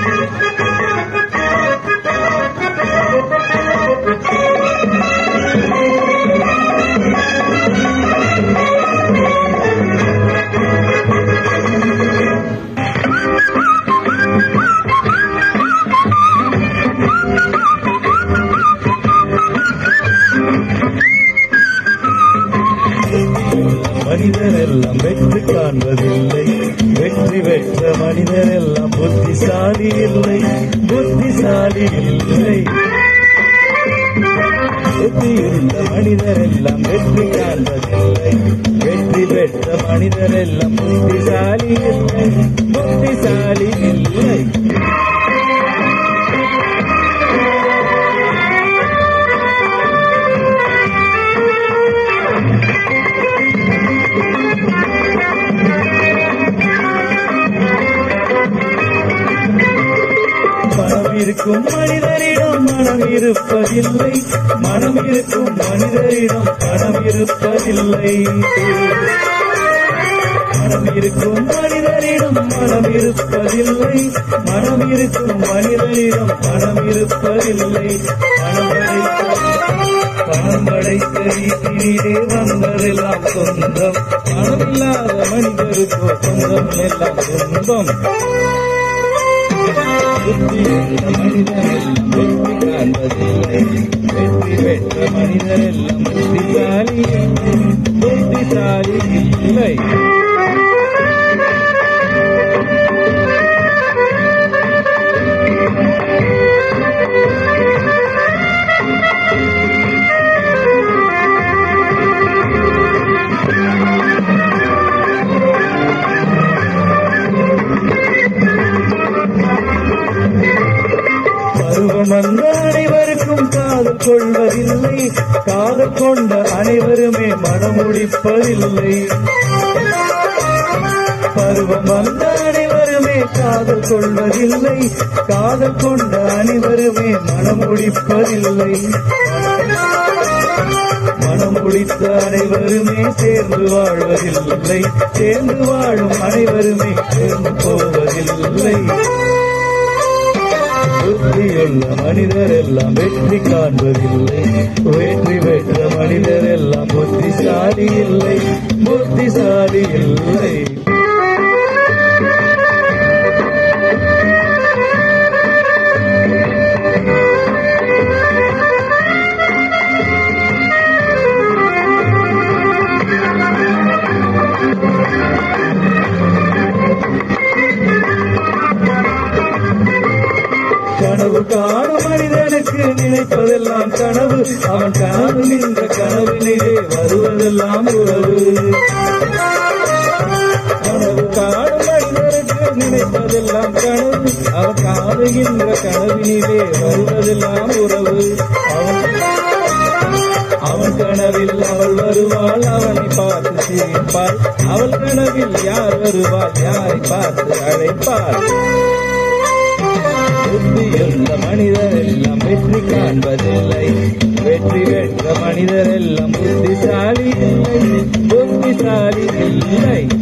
மனிதரெல்லாம் வெற்றி காண்பதில்லை, வெற்றி பெற்ற மனிதரெல்லாம் புத்திசாலி இல்லை, புத்திசாலி இல்லை. புத்தியுள்ள மனிதரெல்லாம் வெற்றி காண்பதில்லை, வெற்றி பெற்ற மனிதரெல்லாம் புத்திசாலி இல்லை, புத்திசாலி இல்லை. இருக்கும் மனிதரிடம் மனம் இருப்பதில்லை, மனம் இருக்கும் மனிதரிடம் பணம் இருப்பதில்லை. மனம் இருக்கும் மனிதரிடம் மனம் இருப்பதில்லை, மனம் இருக்கும் மனிதரிடம் பணம் இருப்பதில்லை. பணம் படைத்த வீட்டிலே வந்ததெல்லாம் சொந்தம், பணம் இல்லாத மனிதருக்கோ சொந்தம் எல்லாம் சொந்தம். புத்தியுள்ள மனிதரெல்லாம் வெற்றி காண்பதில்லை, வெற்றி பெற்ற மனிதரெல்லாம் புத்திசாலி இல்லை, புத்திசாலி இல்லை. வந்த அனைவருக்கும் காதல் கொள்வதில்லை, காதல் கொண்ட அனைவருமே மனம் முடிப்பதில்லை. பருவம் வந்த அனைவருமே காதல் கொள்வதில்லை, காதல் கொண்ட அனைவருமே மனம் முடிப்பதில்லை. மனம் முடித்த அனைவருமே சேர்ந்து வாழ்வதில்லை, சேர்ந்து வாழும் அனைவருமே சேர்ந்து போவதில்லை. புத்தியுள்ள மனிதரெல்லாம் வெற்றி காண்பதில்லை, வெற்றி பெற்ற மனிதரெல்லாம் புத்திசாலி இல்லை, புத்திசாலி இல்லை. கனவு காணும் மனிதனுக்கு நினைப்பதெல்லாம் கனவு, அவன் கனவு நின்ற கனவினிலே வருவதெல்லாம் உறவு. கனவு காணும் மனிதனுக்கு நினைப்பதெல்லாம் கனவு, அவன் காணுகின்ற கனவினிலே வருவதெல்லாம் உறவு. அவன் கனவில் அவள் வருவாள், அவனை பார்த்து சிரிப்பாள், அவள் கனவில் யார் வருவாள், யாரை பார்த்து அழைப்பாள். புத்தியுள்ள மனிதரெல்லாம் வெற்றி காண்பதில்லை, வெற்றி பெற்ற மனிதரெல்லாம் புத்திசாலி இல்லை, புத்திசாலி இல்லை.